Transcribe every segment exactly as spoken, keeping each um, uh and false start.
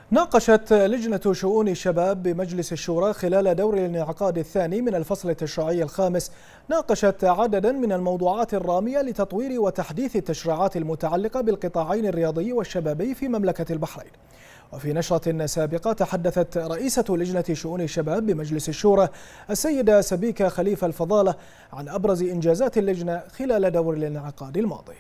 ناقشت لجنة شؤون الشباب بمجلس الشورى خلال دور الانعقاد الثاني من الفصل التشريعي الخامس ناقشت عددا من الموضوعات الرامية لتطوير وتحديث التشريعات المتعلقة بالقطاعين الرياضي والشبابي في مملكة البحرين. وفي نشرة سابقة تحدثت رئيسة لجنة شؤون الشباب بمجلس الشورى السيدة سبيكة خليفة الفضالة عن أبرز إنجازات اللجنة خلال دور الانعقاد الماضي.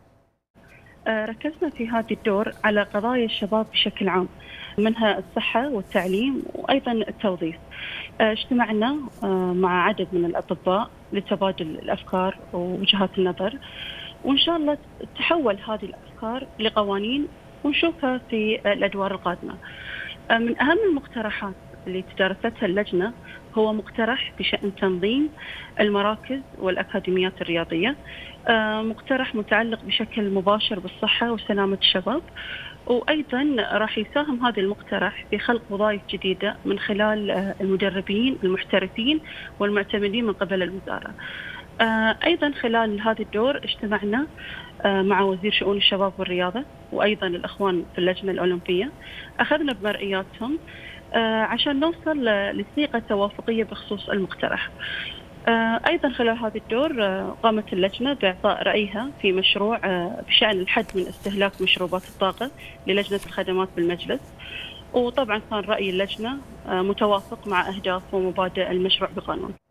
ركزنا في هذا الدور على قضايا الشباب بشكل عام، منها الصحة والتعليم وأيضا التوظيف. اجتمعنا مع عدد من الأطباء لتبادل الأفكار ووجهات النظر، وإن شاء الله تحول هذه الأفكار لقوانين ونشوفها في الأدوار القادمة. من أهم المقترحات اللي تدارستها اللجنة هو مقترح بشأن تنظيم المراكز والأكاديميات الرياضية، مقترح متعلق بشكل مباشر بالصحة وسلامة الشباب، وأيضا راح يساهم هذا المقترح في خلق وظائف جديدة من خلال المدربين المحترفين والمعتمدين من قبل الوزارة. أيضا خلال هذا الدور اجتمعنا مع وزير شؤون الشباب والرياضة وأيضا الأخوان في اللجنة الأولمبية، أخذنا بمرئياتهم عشان نوصل لصيغة توافقية بخصوص المقترح. أيضا خلال هذا الدور قامت اللجنة بإعطاء رأيها في مشروع بشأن الحد من استهلاك مشروبات الطاقة للجنة الخدمات بالمجلس، وطبعا كان رأي اللجنة متوافق مع أهداف ومبادئ المشروع بقانون.